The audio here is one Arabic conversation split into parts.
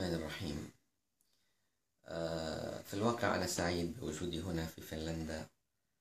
الرحمن الرحيم. في الواقع أنا سعيد بوجودي هنا في فنلندا.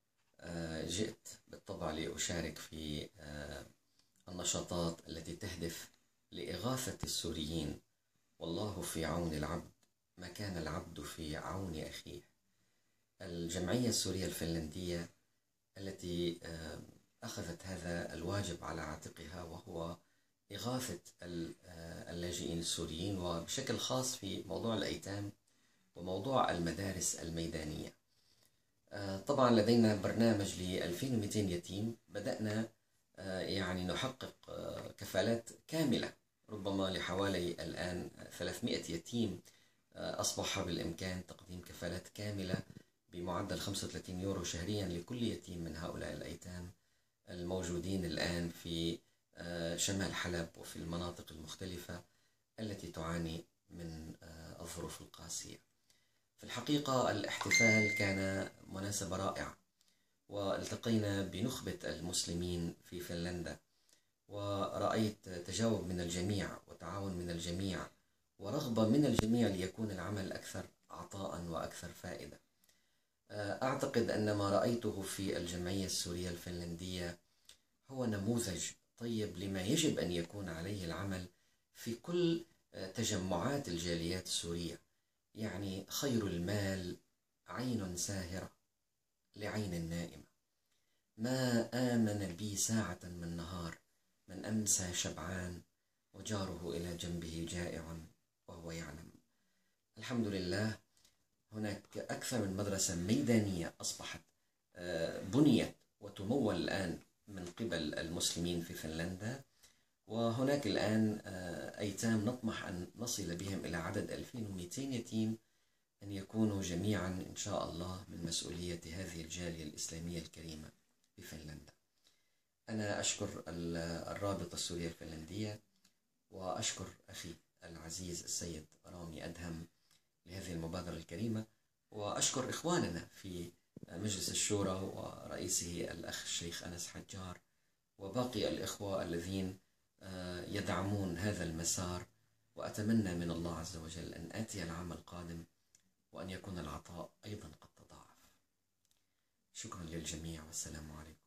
جئت بالطبع لأشارك في النشاطات التي تهدف لإغاثة السوريين، والله في عون العبد ما كان العبد في عون أخيه. الجمعية السورية الفنلندية التي أخذت هذا الواجب على عاتقها، وهو إغاثة اللاجئين السوريين، وبشكل خاص في موضوع الأيتام وموضوع المدارس الميدانية. طبعا لدينا برنامج ل 2200 يتيم. بدأنا نحقق كفالات كاملة ربما لحوالي الآن 300 يتيم. أصبح بالإمكان تقديم كفالات كاملة بمعدل 35 يورو شهريا لكل يتيم من هؤلاء الأيتام الموجودين الآن في شمال حلب وفي المناطق المختلفة التي تعاني من الظروف القاسية. في الحقيقة الاحتفال كان مناسبة رائعة، والتقينا بنخبة المسلمين في فنلندا، ورأيت تجاوب من الجميع وتعاون من الجميع ورغبة من الجميع ليكون العمل أكثر عطاء وأكثر فائدة. أعتقد أن ما رأيته في الجمعية السورية الفنلندية هو نموذج طيب لما يجب أن يكون عليه العمل في كل تجمعات الجاليات السورية. يعني خير المال عين ساهرة لعين نائمة، ما آمن بي ساعة من نهار من أمسى شبعان وجاره إلى جنبه جائع وهو يعلم. الحمد لله، هناك أكثر من مدرسة ميدانية أصبحت بنيت وتمول الآن من قبل المسلمين في فنلندا، وهناك الآن أيتام نطمح أن نصل بهم إلى عدد 2200 يتيم، أن يكونوا جميعا إن شاء الله من مسؤولية هذه الجالية الإسلامية الكريمة في فنلندا. أنا أشكر الرابطة السورية الفنلندية، وأشكر أخي العزيز السيد رامي أدهم لهذه المبادرة الكريمة، وأشكر إخواننا في مجلس الشورى ورئيسه الأخ الشيخ أنس حجار وباقي الإخوة الذين يدعمون هذا المسار. وأتمنى من الله عز وجل أن آتي العام القادم وأن يكون العطاء أيضا قد تضاعف. شكرا للجميع، والسلام عليكم.